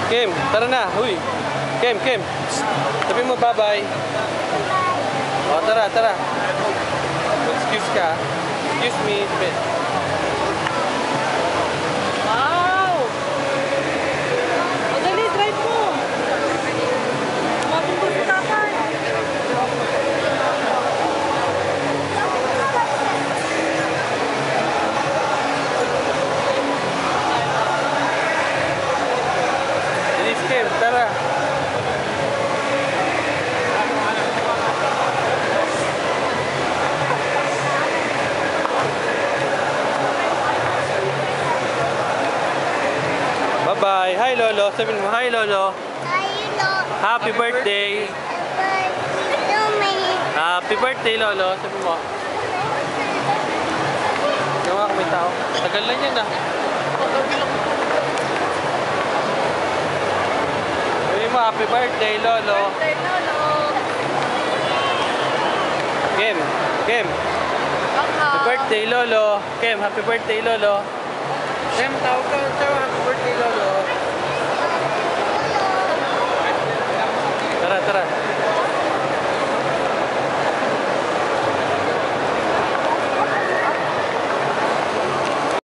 Kim, tara na. Huy. Kim. Sabi mo bye-bye. O, tara. Excuse ka. Excuse me. Wow! O, dali, drive mo. Mabundok sa tatay. Bilis, Kim, tara. Bye-bye. Hi, Lolo. Sabihin mo, hi, Lolo. Happy birthday. Happy birthday, Lolo. Sabihin mo. Gawa ko may tao. Tagal lang yan, ah. Sabihin mo, happy birthday, Lolo. Birthday, Lolo. Kim. Happy birthday, Lolo. Kim, happy birthday, Lolo.